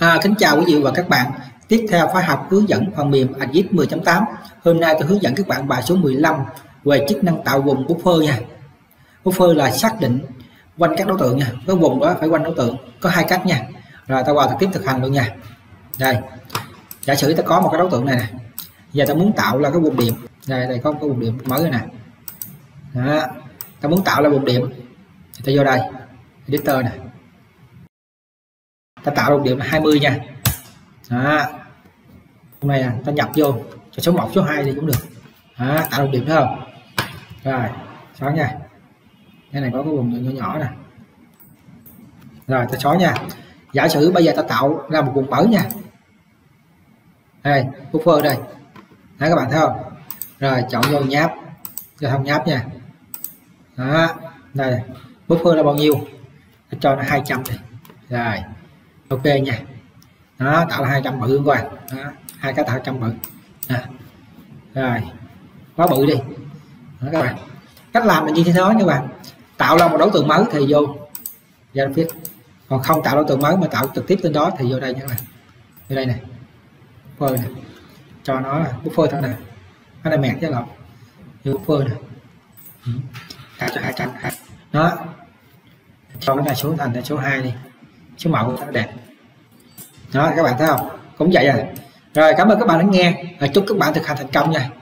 Kính chào quý vị và các bạn. Tiếp theo khóa học hướng dẫn phần mềm Adgix 10.8. Hôm nay tôi hướng dẫn các bạn bài số 15 về chức năng tạo vùng buffer nha. Buffer là xác định quanh các đối tượng nha. Cái vùng đó phải quanh đối tượng. Có hai cách nha. Rồi ta vào thực tiếp thực hành luôn nha. Đây. Giả sử ta có một cái đối tượng này nè. Giờ ta muốn tạo ra cái vùng điểm. Đây có một cái vùng điểm mới này nè. Đó. Ta muốn tạo ra vùng điểm. Thì ta vô đây. Editor nè. Ta tạo vùng điểm là 20 nha. Đó. Hôm nay ta nhập vô cho số 1 số 2 thì cũng được. Đó, tạo vùng điểm thấy không? Rồi, xóa nha. Cái này có cái vùng nhỏ nhỏ nè. Rồi ta xóa nha. Giả sử bây giờ ta tạo ra một vùng mới nha. Đây, buffer đây. Đấy, các bạn thấy không? Rồi chọn vô nháp. Cho thông nháp nha. Đó, đây. Buffer là bao nhiêu? Ta cho nó 200 đi. Rồi. Ok nha. Đó, tạo là 200 bự luôn coi. Đó, hai cái tạo 200 bự. Rồi. Quá bự đi. Đó, các bạn. Cách làm là như thế đó các bạn. Tạo ra một đối tượng mới thì vô Javascript. Còn không tạo đối tượng mới mà tạo trực tiếp lên đó thì vô đây nha các bạn. Vô đây nè. Buffer nè. Cho nó là buffer thôi nè. Nó là mẹt chứ lộn. Vô buffer nè. Tạo cho 200. Đó. Cho cái này số thành là số 2 đi. Số màu của nó đẹp. Đó các bạn thấy không? Cũng vậy à. Rồi cảm ơn các bạn đã nghe. Chúc các bạn thực hành thành công nha.